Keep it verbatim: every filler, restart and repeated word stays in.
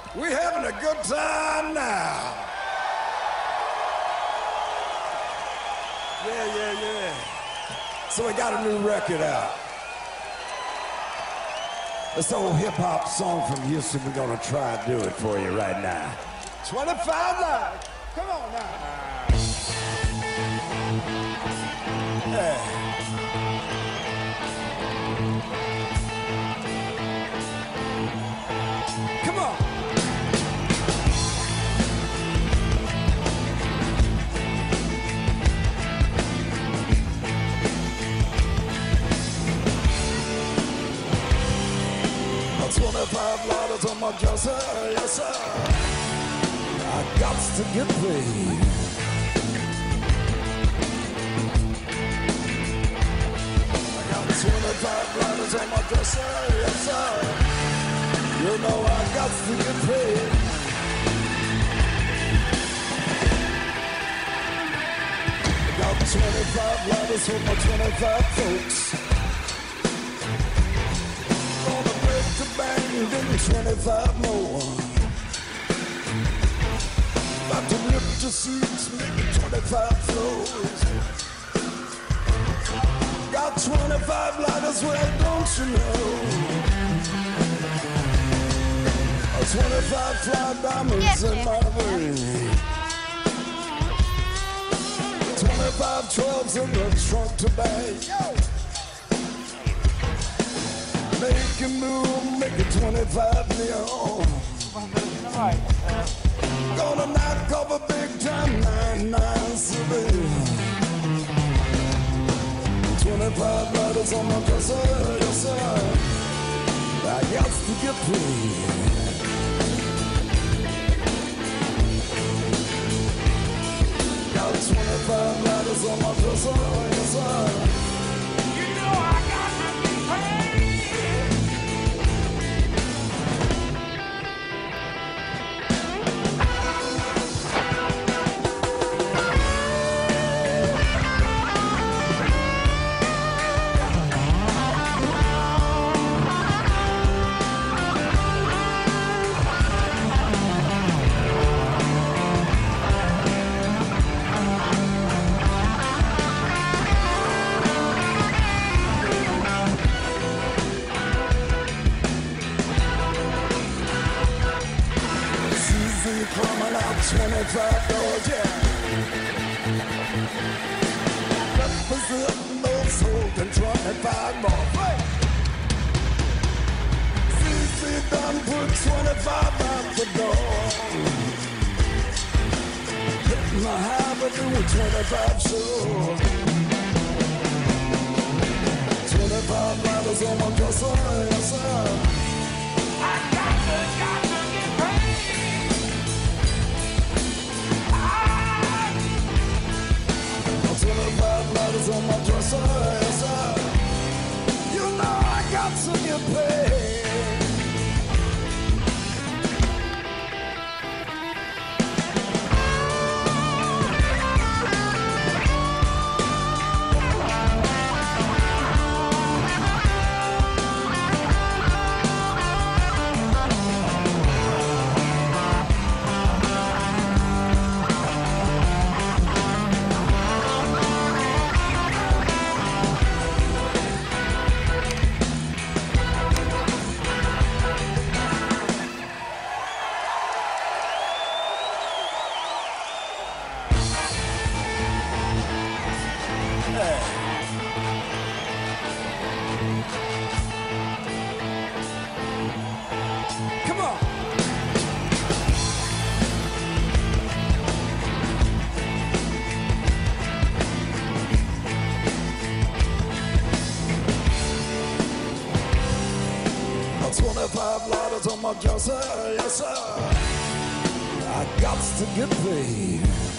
We having a good time now. Yeah, yeah, yeah. So we got a new record out. This old hip-hop song from Houston. We're gonna try and do it for you right now. twenty-five Live. Come on now. Yeah. Come on. twenty-five lighters on my dresser, yes sir. I got to get paid. I got twenty-five lighters on my dresser, yes sir. You know I got to get paid. I got twenty-five lighters for my twenty-five folks. Bang, give me twenty-five more. About to lift the seats, make it twenty-five floors. Got twenty-five lighters, well, don't you know? twenty-five fly diamonds in my ring. twenty-five twelves in the trunk to bag. Make a move, make it twenty-five neon. Gonna knock off a big time nine nine seven. twenty-five lighters on my dresser, yes sir. I got to get paid. Got twenty-five lighters on my dresser, yes sir. You know I got to get paid. Coming out twenty-five dollars, yeah. Representing those holding twenty-five more. Hey! C C done put twenty-five out the door. Hitting the highway doing twenty-five shows. twenty-five dollars on my dresser, yes sir. I got to, got to get paid. twenty-five lighters on my dresser, yes sir. You know I got to get paid. Come on. twenty-five lighters on my dresser, yes sir. I got to get paid.